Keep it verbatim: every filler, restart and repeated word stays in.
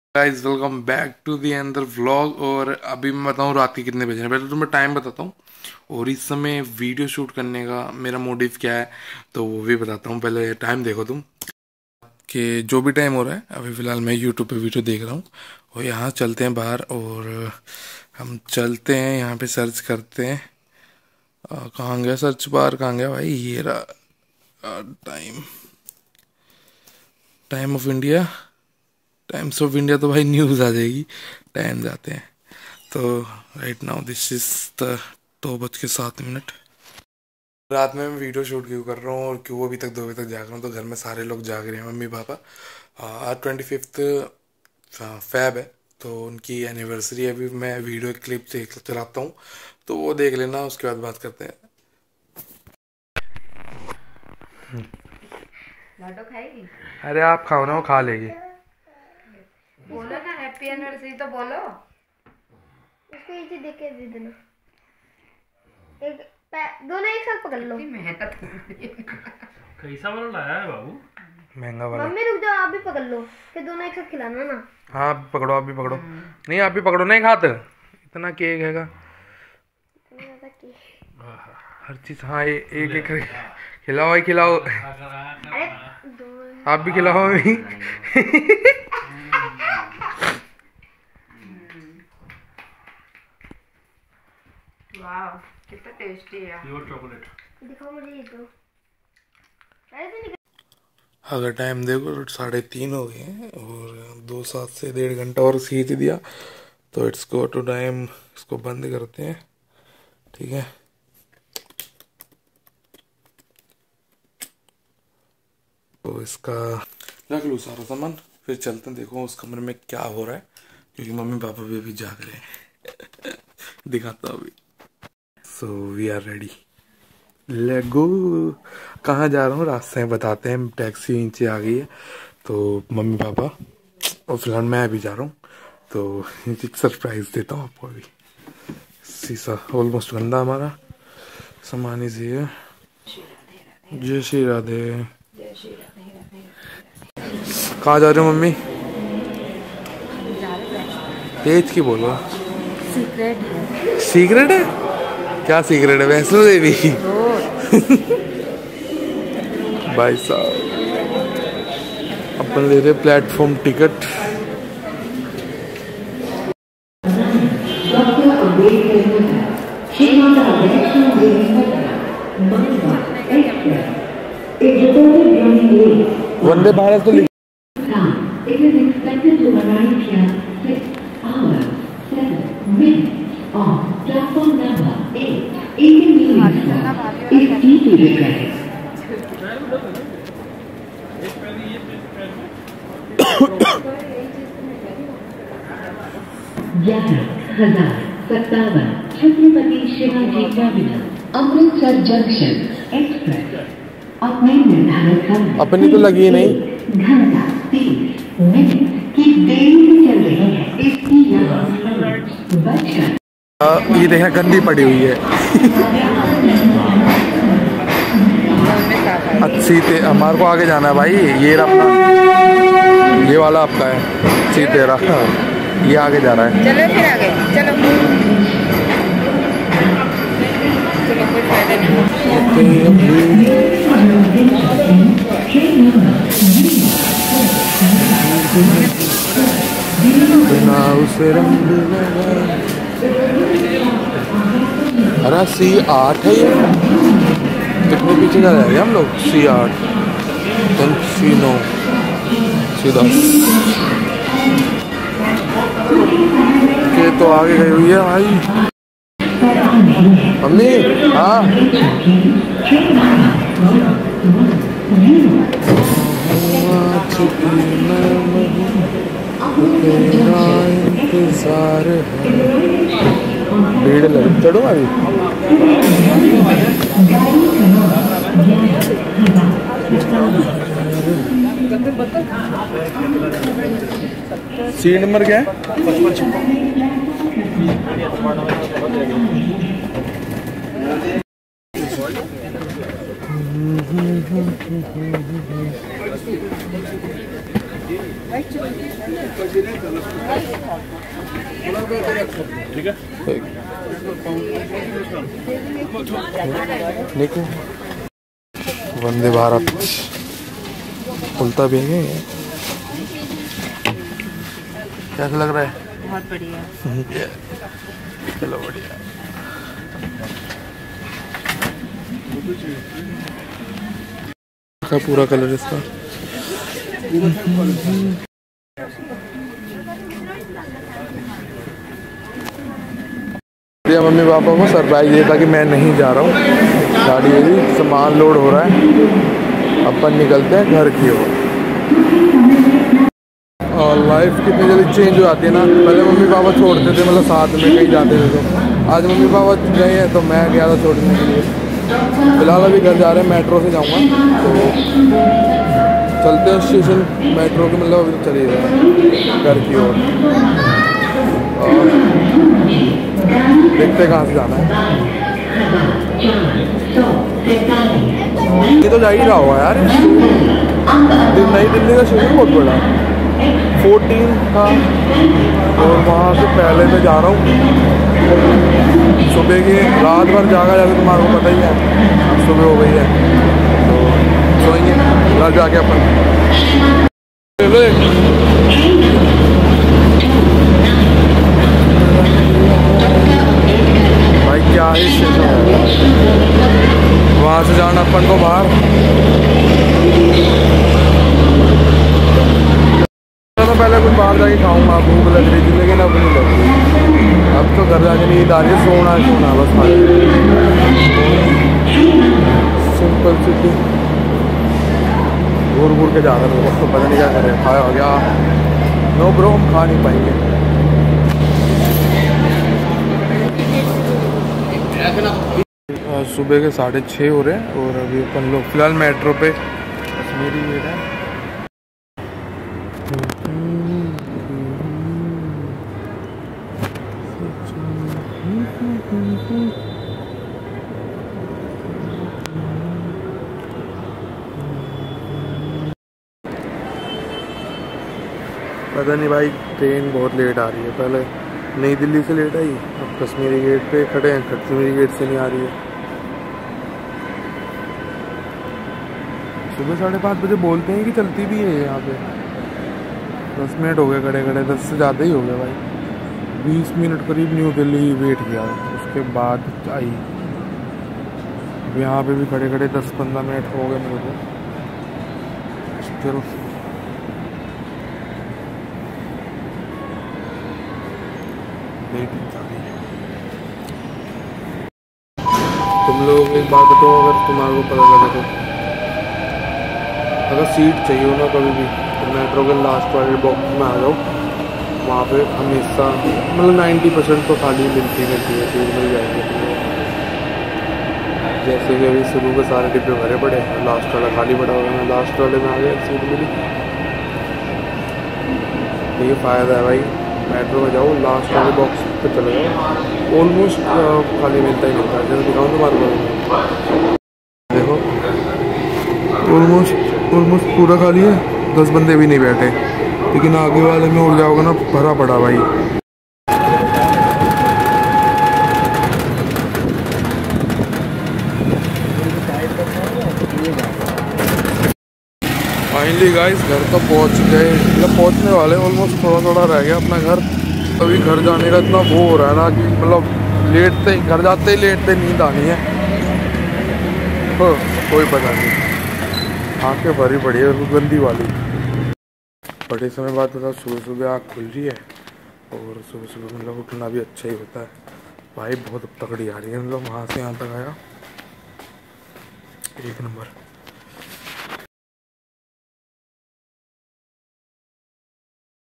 Guys welcome back to the अंदर vlog. और अभी मैं बताऊँ रात के कितने बजे हैं। पहले तो मैं टाइम बताता हूँ और इस समय वीडियो शूट करने का मेरा मोटिव क्या है तो वो भी बताता हूँ। पहले टाइम देखो तुम कि जो भी टाइम हो रहा है अभी फ़िलहाल मैं यूट्यूब पे वीडियो देख रहा हूँ और यहाँ चलते हैं बाहर और हम चलते हैं यहाँ पे सर्च करते हैं। आ, कहाँ गया सर्च बार, कहाँ गया भाई? ये रहा time time of India. Times of India तो भाई न्यूज़ आ जाएगी। टाइम जाते हैं तो right now this is the दो बज के सात मिनट। रात में मैं वीडियो शूट क्यों कर रहा हूँ और क्यों अभी तक दो बजे तक जाग रहा हूँ? तो घर में सारे लोग जाग रहे हैं, मम्मी पापा। आज ट्वेंटी फिफ्थ फैब है तो उनकी एनिवर्सरी है। अभी मैं वीडियो क्लिप देख चलाता हूँ तो वो देख लेना, उसके बाद बात करते हैं। लाडो खाएगी? अरे आप खाओ ना, वो खा लेगी। बोलो ना हैप्पी एनिवर्सरी तो बोलो। उसको ये चीज देख के दे देना। एक दोनों एक साथ पकड़ लो। मेहनत कैसा वाला लाया है बाबू? महंगा वाला। मम्मी रुक जाओ, आप भी पकड़ लो, फिर दोनों एक साथ खिलाना ना। हाँ आप भी पकड़ो, आप भी पकड़ो। नहीं आप भी पकड़ो, नहीं खाते इतना केक हैगा हर चीज। हाँ ये एक एक खिलाओ भाई, खिलाओ। अरे आप भी खिलाओ अभी। वाह कितना टेस्टी है। Pure chocolate. दिखाओ मुझे ये तो। अरे तो निकल। अगर टाइम देखो तो साढ़े तीन हो गए हैं और दो सात से डेढ़ घंटा और खींच दिया तो इट्स गो टू टाइम। इसको बंद करते हैं, ठीक है। तो इसका रख लूँ सारा सामान, फिर चलते हैं। देखो उस कमरे में क्या हो रहा है क्योंकि मम्मी पापा भी अभी जाग रहे हैं। दिखाता हूँ अभी। So we are ready, let go. कहाँ जा रहा हूँ रास्ते में बताते हैं। टैक्सी नीचे आ गई है तो मम्मी पापा और फिलहाल मैं भी जा रहा हूँ तो एक सरप्राइज देता हूँ आपको। अभी शीशा ऑलमोस्ट गंदा हमारा सामान इसी है। जय श्री राधे। कहाँ जा रहे हो मम्मी? तेज की बोलो। सीक्रेट है। सीक्रेट है? क्या सीक्रेट है? वैष्णो देवी। भाई साहब अपन ले रहे प्लेटफॉर्म टिकट। वंदे भारत तो It is expected to arrive here six hours, seven minutes on platform number eight. Inconvenience is deeply regretted. ग्यारह हजार सत्तावन Chhatrapati Shivaji terminus Amritsar junction express अपने निर्धारित समय अपनी तो लगी नहीं। घंटा तीस मिनट की देरी से चल रही है। इसकी यहाँ बचकर ये देखा गंदी पड़ी हुई है। अच्छी ते हमारे को आगे जाना है भाई। ये अपना ये वाला आपका है सी तेरा, ये आगे जा रहा है। चलो फिर आगे चलो। चलो कोई फायदा नहीं। अरे सी आठ है ये, कितने पीछे जा रहे हैं हम लोग? सी आठ, देन सी नौ, सी दस के तो आगे गई हुई है भाई। मम्मी हाँ इंतजार है। भीड़ लग चढ़ो अभी। सीट नंबर क्या है? ठीक है देखो वंदे भारत खुलता भी नहीं है। कैसा लग रहा है? बहुत बढ़िया। चलो बढ़िया। का पूरा कलर इसका मम्मी पापा को सरप्राइज ये था कि मैं नहीं जा रहा हूँ, गाड़ी मेरी सामान लोड हो रहा है, अपन निकलते हैं घर की ओर। और लाइफ कितनी जल्दी चेंज हो जाती है ना। पहले मम्मी पापा छोड़ते थे, मतलब साथ में कहीं जाते थे, तो आज मम्मी पापा गए हैं तो मैं गया था छोड़ने के लिए। फिलहाल अभी घर जा रहे हैं, मेट्रो से जाऊँगा तो चलते हैं स्टेशन मेट्रो के, मतलब अभी चले गए घर की ओर। और देखते कहाँ से जाना है। ये तो जा ही रहा हुआ यार, नई दिल्ली का स्टेशन बहुत बड़ा है, फोर्टीन का। और वहाँ से पहले मैं जा रहा हूँ सुबह की, रात भर जागा जैसे तुम्हारे को पता ही है, सुबह हो गई है तो सोएंगे घर जाके अपन। भाई क्या ही स्टेशन है, वहाँ से जाना अपन को बाहर। मैं पहले कुछ बाहर जाके खाऊंगा, भूख लग रही थी लेकिन अब नहीं लग रही। अब तो घर जाके नींद आ रही है, सोना सोना बस खाली। सिंपल सिटी घूर घूर के जा रहे हैं, तो पता नहीं क्या करें, खाया हो गया। नो ब्रो, हम खा नहीं पाएंगे। सुबह के साढ़े छः हो रहे हैं और अभी अपन लोग फिलहाल मेट्रो पे कश्मीरी गेट है। पता नहीं भाई, ट्रेन बहुत लेट आ रही है। पहले नई दिल्ली से लेट आई, अब कश्मीरी गेट पे खड़े हैं, कश्मीरी गेट से नहीं आ रही है। सुबह साढ़े पाँच बजे बोलते हैं कि चलती भी है यहाँ पे। दस मिनट हो गए खड़े खड़े, दस से ज़्यादा ही हो गए भाई। बीस मिनट करीब न्यू दिल्ली वेट किया, उसके बाद आई। अब यहाँ पे भी खड़े खड़े दस पंद्रह मिनट हो गए मेरे को। चलो तुम लोग एक बात बताओ, अगर तुम्हारे को पता लगे तो, अगर सीट चाहिए हो ना कभी भी तो मेट्रो के लास्ट वाले बॉक्स में आ जाओ। वहाँ पे हमेशा मतलब नाइन्टी परसेंट तो खाली मिलती मिलती है, सीट मिल जाएगी। जैसे कि अभी शुरू के सारे डिब्बे भरे पड़े, लास्ट वाला खाली पड़ा हुआ, मैं लास्ट वाले में आ गया, सीट मिली। ये फ़ायदा है भाई, मेट्रो में जाओ लास्ट वाले बॉक्स पे चले जाओ, ऑलमोस्ट खाली मिलता ही मिलता है। जैसे दिखाऊँ तुम्हारे को, देखो ऑलमोस्ट ऑलमोस्ट पूरा खाली है, दस बंदे भी नहीं बैठे, लेकिन आगे वाले में उड़ जाओगे ना भरा पड़ा भाई। फाइनली गाइस घर तो पहुंच गए, मतलब पहुंचने वाले, ऑलमोस्ट थोड़ा थोड़ा रह गया अपना घर। अभी घर जाने का इतना वो हो रहा है ना कि मतलब लेटते ही घर जाते ही लेटते नींद आनी है, तो कोई पता नहीं। आँखें भरी पड़ी है गंदी वाली। बड़े समय बाद मतलब सुबह सुबह आँख खुल रही है, और सुबह सुबह मतलब उठना भी अच्छा ही होता है भाई। बहुत तगड़ी आ रही है, मतलब वहाँ से यहाँ तक आया एक नंबर।